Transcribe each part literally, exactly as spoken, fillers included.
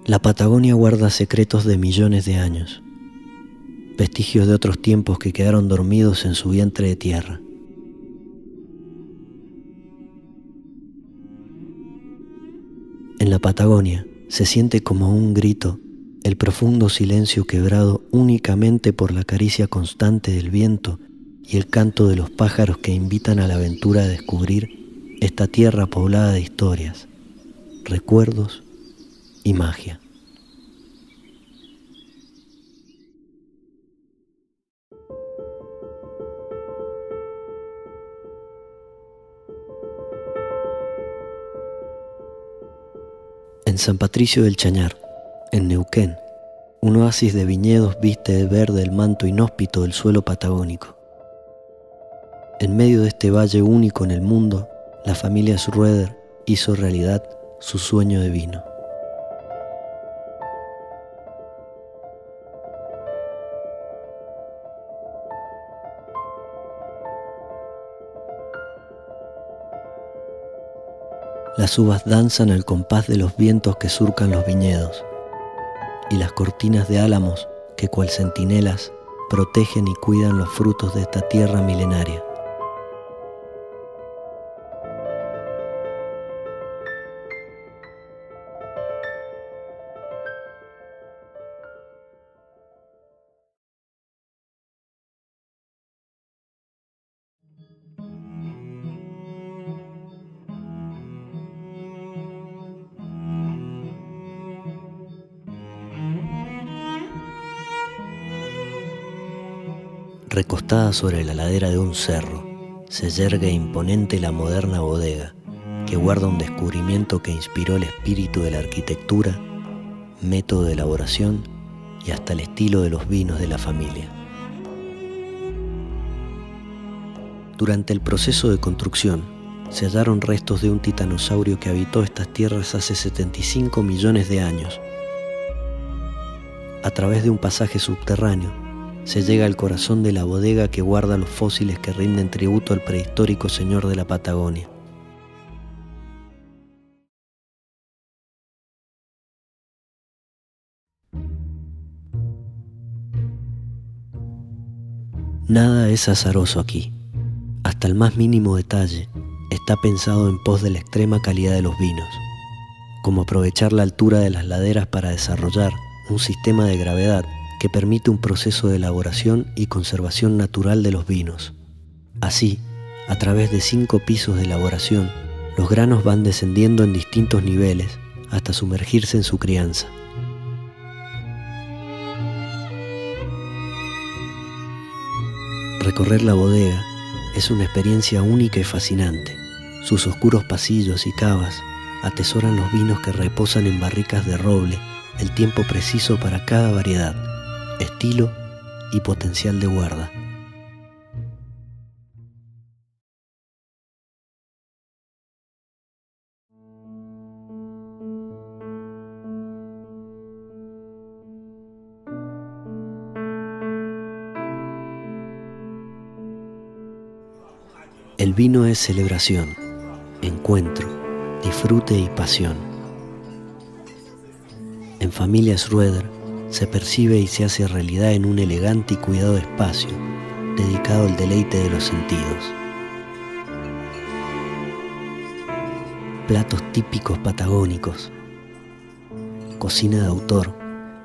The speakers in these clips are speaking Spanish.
La Patagonia guarda secretos de millones de años, vestigios de otros tiempos que quedaron dormidos en su vientre de tierra. En la Patagonia se siente como un grito el profundo silencio quebrado únicamente por la caricia constante del viento y el canto de los pájaros que invitan a la aventura de descubrir esta tierra poblada de historias, recuerdos y magia. En San Patricio del Chañar, en Neuquén, un oasis de viñedos viste de verde el manto inhóspito del suelo patagónico. En medio de este valle único en el mundo, la familia Schroeder hizo realidad su sueño de vino. Las uvas danzan al compás de los vientos que surcan los viñedos, y las cortinas de álamos que cual centinelas protegen y cuidan los frutos de esta tierra milenaria. Recostada sobre la ladera de un cerro, se yergue imponente la moderna bodega, que guarda un descubrimiento que inspiró el espíritu de la arquitectura, método de elaboración y hasta el estilo de los vinos de la familia. Durante el proceso de construcción, se hallaron restos de un titanosaurio que habitó estas tierras hace setenta y cinco millones de años. A través de un pasaje subterráneo, se llega al corazón de la bodega que guarda los fósiles que rinden tributo al prehistórico señor de la Patagonia. Nada es azaroso aquí. Hasta el más mínimo detalle está pensado en pos de la extrema calidad de los vinos, como aprovechar la altura de las laderas para desarrollar un sistema de gravedad que permite un proceso de elaboración y conservación natural de los vinos. Así, a través de cinco pisos de elaboración, los granos van descendiendo en distintos niveles hasta sumergirse en su crianza. Recorrer la bodega es una experiencia única y fascinante. Sus oscuros pasillos y cavas atesoran los vinos que reposan en barricas de roble, el tiempo preciso para cada variedad, estilo y potencial de guarda. El vino es celebración, encuentro, disfrute y pasión. En familia Schroeder se percibe y se hace realidad en un elegante y cuidado espacio dedicado al deleite de los sentidos. Platos típicos patagónicos, cocina de autor,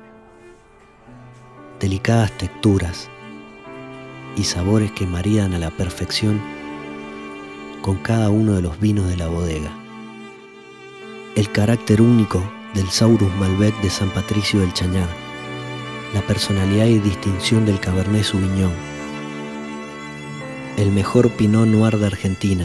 delicadas texturas y sabores que maridan a la perfección con cada uno de los vinos de la bodega. El carácter único del Saurus Malbec de San Patricio del Chañar, la personalidad y distinción del Cabernet Sauvignon, el mejor Pinot Noir de Argentina,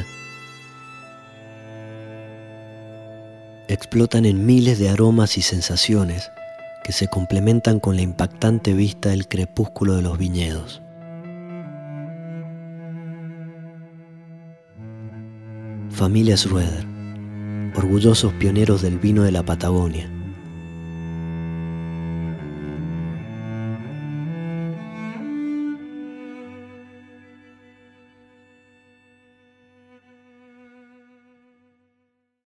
explotan en miles de aromas y sensaciones que se complementan con la impactante vista del crepúsculo de los viñedos. Familia Schroeder, orgullosos pioneros del vino de la Patagonia,